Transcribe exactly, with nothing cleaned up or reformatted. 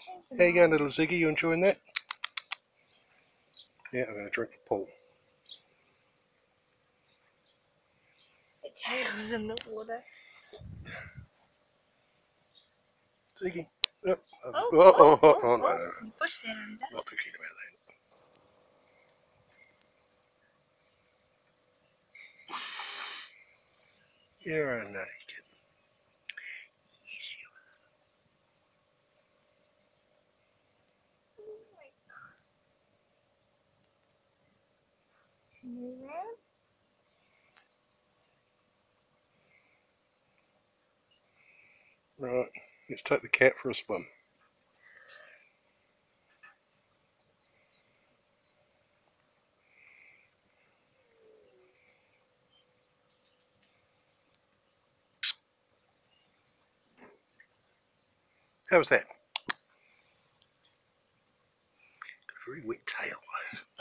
How you going, little Ziggy? You enjoying that? Yeah, I'm going to drink the pool. The tail's in the water. Ziggy. Oh, oh, Oh, oh, oh, oh, oh, oh, no, oh, no, no. you pushed it under. Not thinking about that. You're a naughty kid. Yes, Mm-hmm. you are. Right, let's take the cat for a swim. How was that? Very wet tail.